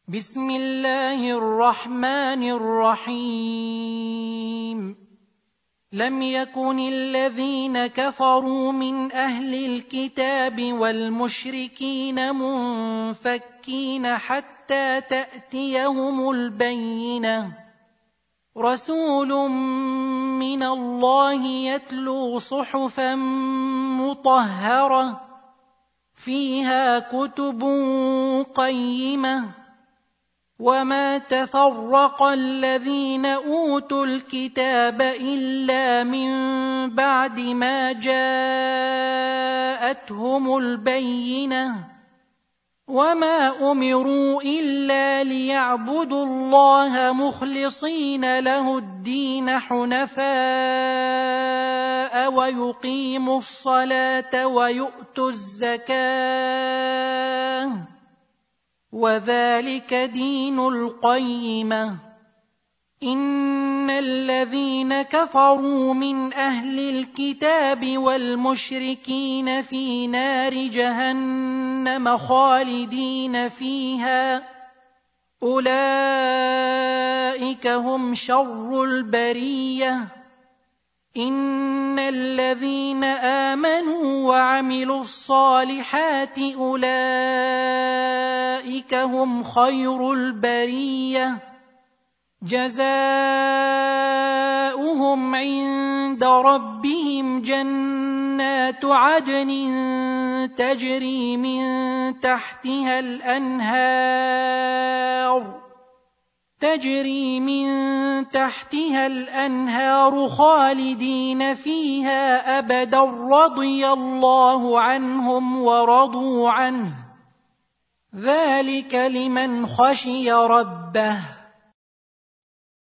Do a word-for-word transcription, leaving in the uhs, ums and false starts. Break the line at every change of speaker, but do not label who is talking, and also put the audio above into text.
بسم الله الرحمن الرحيم لم يكن الذين كفروا من أهل الكتاب والمشركين منفكين حتى تأتيهم البينة رسول من الله يتلو صحفا مطهرة فيها كتب قيمة وما تفرق الذين أوتوا الكتاب إلا من بعد ما جاءتهم البينة وما أمروا إلا ليعبدوا الله مخلصين له الدين حنفاء ويقيموا الصلاة ويؤتوا الزكاة وذلك دين القيمة إن الذين كفروا من أهل الكتاب والمشركين في نار جهنم خالدين فيها أولئك هم شر البرية إن الذين آمنوا وعملوا الصالحات أولئك هم خير البرية جزاؤهم عند ربهم جنات عدن تجري من تحتها الأنهار تجري من تحتها الأنهار خالدين فيها أبدا رضي الله عنهم ورضوا عنه ذلك لمن خشي ربه